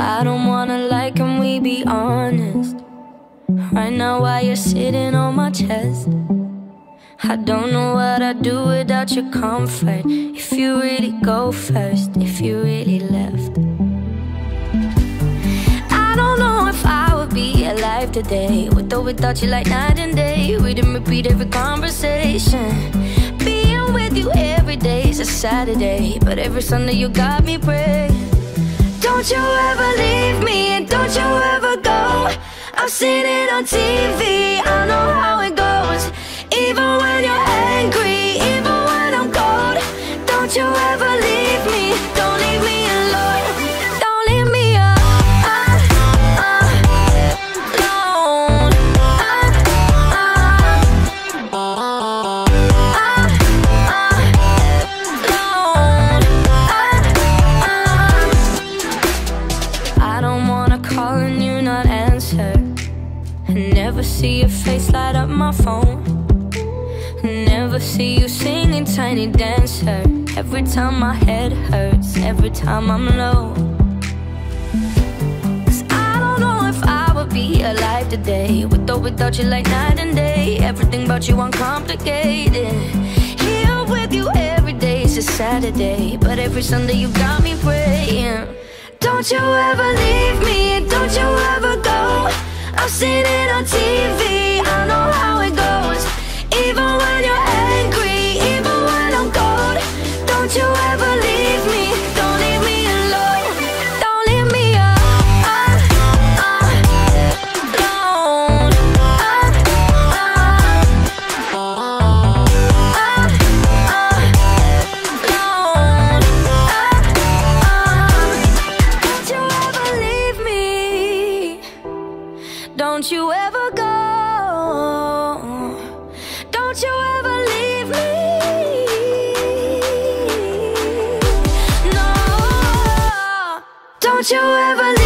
I don't wanna lie, can we be honest? Right now while you're sitting on my chest, I don't know what I'd do without your comfort. If you really go first, if you really left, I don't know if I would be alive today, with or without you, like night and day. We didn't repeat every conversation. Being with you every day is a Saturday, but every Sunday you got me praying. Don't you ever leave me, and don't you ever go. I've seen it on TV, I know how it goes. Even when you're angry, even when I'm cold, don't you ever leave me, don't leave me alone. Don't leave me alone. I don't wanna call and you not answer, never see your face light up my phone, never see you singing Tiny Dancer. Every time my head hurts, every time I'm low. 'Cause I don't know if I would be alive today, with or without you, like night and day. Everything about you uncomplicated. Here with you every day is a Saturday, but every Sunday you got me praying. Don't you ever leave me, don't you ever go. I've seen it on TV, I know how it goes. Even when you're angry, even when I'm cold, don't you ever leave me, don't leave me alone. Don't leave me alone. Don't you ever leave me, don't you ever go. Don't you ever leave me. No, don't you ever leave me.